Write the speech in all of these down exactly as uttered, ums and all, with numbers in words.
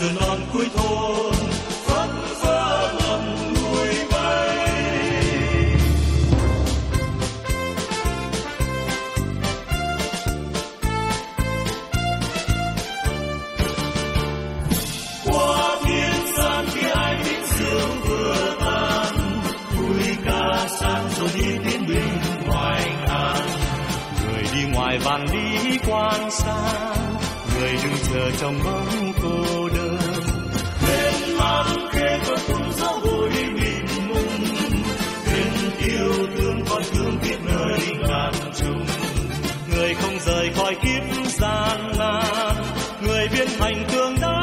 giờ non cuối thôn phất phơ ngậm ngùi bay. Qua thiên san khi ai biết rượu vừa tan, vui ca sang rồi đi tiến bình ngoài ngàn. Người đi ngoài vàng đi quan sát, người đứng chờ trong bóng cô đơn. Bên mang khê có cùng gió vui mịn mùng, bên yêu thương con thương biết nơi ngàn trùng. Người không rời khỏi kiếp gian nan, người biến thành thương đau.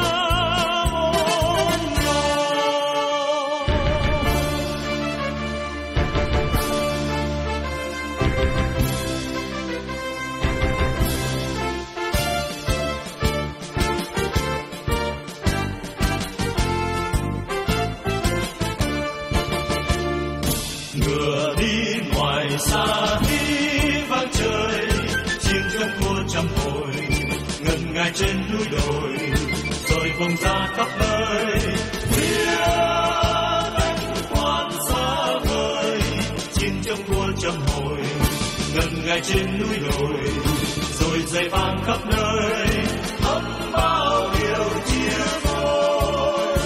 Ngựa đi ngoài xa đi vang trời, chiêng trong cua trăm hồi ngân nga trên núi đồi, rồi vòng ra khắp nơi phía cánh quan xa vời. Chiêng trong cua trăm hồi ngân nga trên núi đồi, rồi dày vang khắp nơi thấm bao điều chia phôi.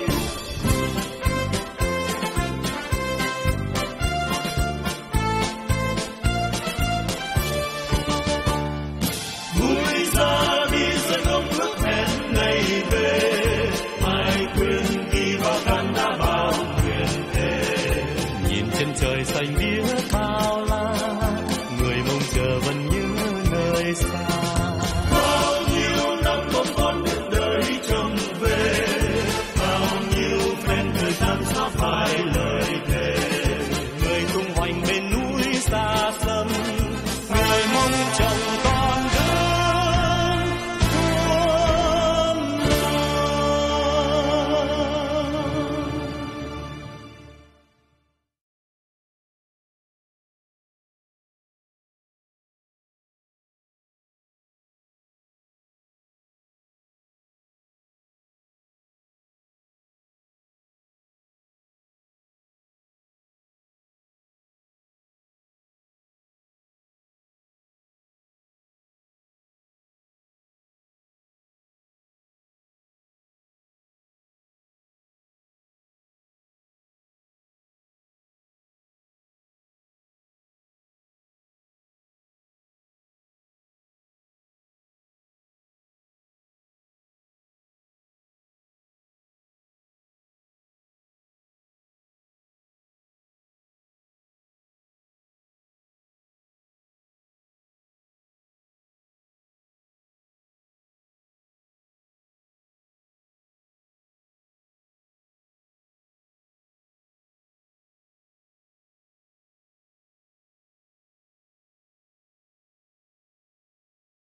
Vui ra đi rồi không ước hẹn ngày về, ai quên khi vào can đã bao nguyện thề. Nhìn chân trời xanh biếc bao la,